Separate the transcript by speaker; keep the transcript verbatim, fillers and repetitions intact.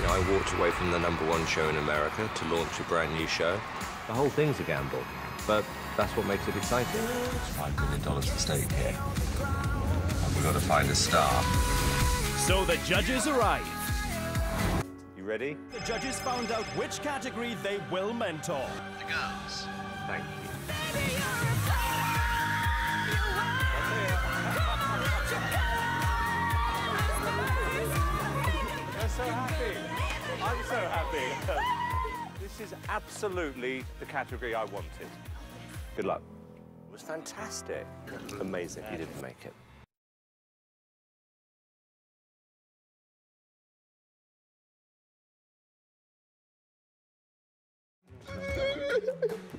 Speaker 1: I walked away from the number one show in America to launch a brand new show. The whole thing's a gamble, but that's what makes it exciting. It's five million dollars at stake here. And we've got to find a star.
Speaker 2: So the judges arrive.
Speaker 1: You ready?
Speaker 2: The judges found out which category they will mentor.
Speaker 1: The girls. Thank you.
Speaker 3: I'm so happy. I'm so happy. This is absolutely the category I wanted.
Speaker 1: Good luck. It was fantastic. Amazing. You didn't make it.